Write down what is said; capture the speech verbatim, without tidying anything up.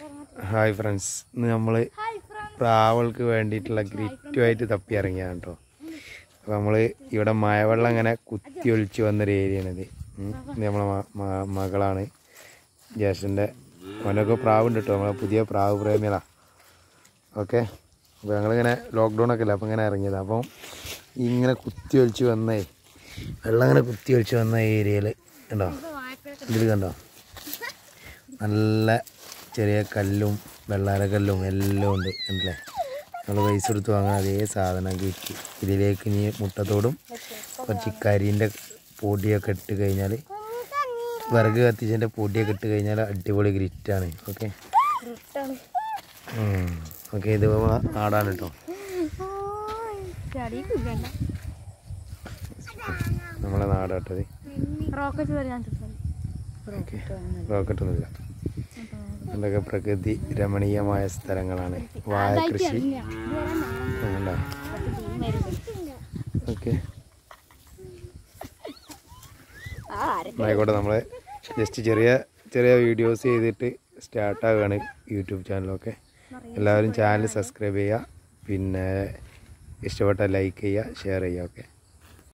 Hi friends, ഇന്ന് നമ്മൾ പ്രാവൾക്ക് വേണ്ടിയിട്ടുള്ള ഗ്രിറ്റുമായിട്ട് തപ്പി ഇറങ്ങിയാണ് കേട്ടോ. അപ്പോൾ നമ്മൾ ഇവിടെ മഴവെള്ളം ഇങ്ങനെ കുത്തി ഒലിച്ച് വന്നൊരു ഏരിയയാണിത്. ഇത് നമ്മളെ മകളാണ്, ജ്യേഷ്ഠൻ്റെ അവനൊക്കെ പ്രാവുണ്ട് കേട്ടോ. നമ്മളെ പുതിയ പ്രാവ് പ്രേമികളാണ്. ഓക്കെ, അപ്പോൾ ഞങ്ങളിങ്ങനെ ലോക്ക്ഡൗൺ ഒക്കെ അല്ലേ, അപ്പോൾ ഇങ്ങനെ ഇറങ്ങിയത്. അപ്പം ഇങ്ങനെ കുത്തി ഒലിച്ച് വന്നേ വെള്ളം ഇങ്ങനെ കുത്തി ഒലിച്ച് വന്ന ഏരിയയിൽ കണ്ടോ, ഇതിൽ കണ്ടോ നല്ല ചെറിയ കല്ലും വെള്ളാരക്കല്ലും എല്ലാം ഉണ്ട്. ഉണ്ടല്ലേ, നമ്മൾ പൈസ കൊടുത്ത് വാങ്ങാൻ അതേ സാധനം കിട്ടി. ഇതിലേക്ക് ഇനി മുട്ടത്തോടും കുറച്ച് കരിൻ്റെ പൊടിയൊക്കെ ഇട്ട് കഴിഞ്ഞാൽ, വിറക് കത്തിച്ചതിൻ്റെ പൊടിയൊക്കെ ഇട്ട് കഴിഞ്ഞാൽ അടിപൊളി ഗ്രിറ്റാണ്. ഓക്കെ ഓക്കെ ഇത് നാടാണ് കേട്ടോ, നമ്മളെ നാടാട്ടത്. റോക്കറ്റൊന്നുമില്ല, എന്തൊക്കെ പ്രകൃതി രമണീയമായ സ്ഥലങ്ങളാണ്. വാഴ കൃഷി ഓക്കെ ആയിക്കോട്ടെ. നമ്മളെ ജസ്റ്റ് ചെറിയ ചെറിയ വീഡിയോസ് ചെയ്തിട്ട് സ്റ്റാർട്ടാവുകയാണ് യൂട്യൂബ് ചാനലൊക്കെ. എല്ലാവരും ചാനൽ സബ്സ്ക്രൈബ് ചെയ്യുക, പിന്നെ ഇഷ്ടപ്പെട്ടാൽ ലൈക്ക് ചെയ്യുക, ഷെയർ ചെയ്യുക. ഓക്കെ.